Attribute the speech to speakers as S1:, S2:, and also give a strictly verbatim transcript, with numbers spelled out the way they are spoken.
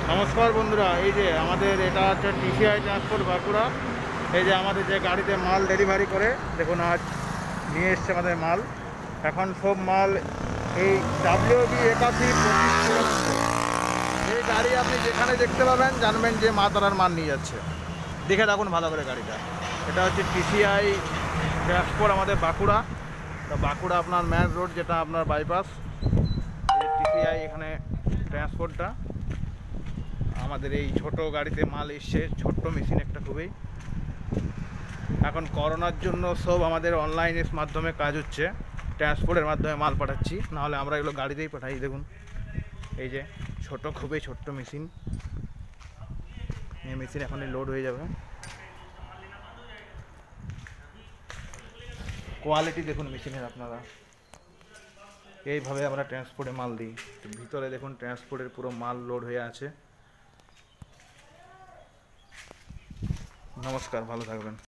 S1: নমস্কার বন্ধুরা, এই যে আমাদের এটা হচ্ছে টিসিআই ট্রান্সপোর্ট বাঁকুড়া। এই যে আমাদের যে গাড়িতে মাল ডেলিভারি করে, দেখুন আজ নিয়ে এসছে আমাদের মাল। এখন সব মাল এই ডাব্লিউবি একাশি পঁচিশ, এই গাড়ি আপনি যেখানে দেখতে পাবেন জানবেন যে মা তারার মাল নিয়ে যাচ্ছে। দেখে রাখুন ভালো করে গাড়িটা। এটা হচ্ছে টিসিআই ট্রান্সপোর্ট আমাদের বাঁকুড়া। তো বাঁকুড়া আপনার ম্যান রোড, যেটা আপনার বাইপাস, এই টিসিআই এখানে ট্রান্সপোর্টটা আমাদের এই ছোট গাড়িতে মাল এসছে। ছোট্ট মেশিন একটা খুবই। এখন করোনার জন্য সব আমাদের অনলাইনের মাধ্যমে কাজ হচ্ছে, ট্রান্সপোর্টের মাধ্যমে মাল পাঠাচ্ছি, নাহলে আমরা এগুলো গাড়িতেই পাঠাই। দেখুন এই যে ছোট, খুবই ছোট্ট মেশিন। এই মেশিন এখনই লোড হয়ে যাবে। কোয়ালিটি দেখুন মেশিনের আপনারা। এইভাবে আমরা ট্রান্সপোর্টে মাল দিই। ভিতরে দেখুন ট্রান্সপোর্টের পুরো মাল লোড হয়ে আছে। নমস্কার, ভালো থাকবেন।